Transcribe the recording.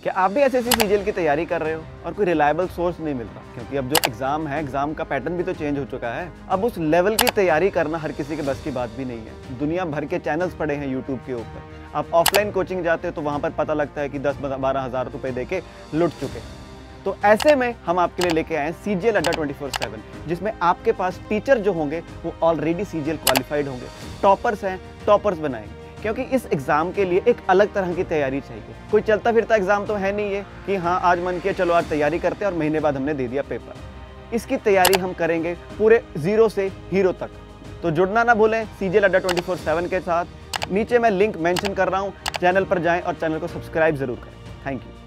क्या आप भी एसएससी सीजीएल की तैयारी कर रहे हो और कोई रिलायबल सोर्स नहीं मिल रहा? क्योंकि अब जो एग्जाम है, एग्जाम का पैटर्न भी तो चेंज हो चुका है। अब उस लेवल की तैयारी करना हर किसी के बस की बात भी नहीं है। दुनिया भर के चैनल्स पड़े हैं यूट्यूब के ऊपर। आप ऑफलाइन कोचिंग जाते हो तो वहां पर पता लगता है कि 10-12 हज़ार रुपए देके लुट चुके। तो ऐसे में हम आपके लिए लेके आए हैं सीजीएल अड्डा 24/7, जिसमें आपके पास टीचर जो होंगे वो ऑलरेडी सीजीएल क्वालिफाइड होंगे, टॉपर्स हैं, टॉपर्स बनाएंगे। क्योंकि इस एग्जाम के लिए एक अलग तरह की तैयारी चाहिए। कोई चलता फिरता एग्जाम तो है नहीं है कि हाँ आज मन किया चलो आज तैयारी करते हैं और महीने बाद हमने दे दिया पेपर। इसकी तैयारी हम करेंगे पूरे जीरो से हीरो तक। तो जुड़ना ना भूलें सीजीएल अड्डा 24/7 के साथ। नीचे मैं लिंक मेंशन कर रहा हूँ, चैनल पर जाएं और चैनल को सब्सक्राइब जरूर करें। Thank you.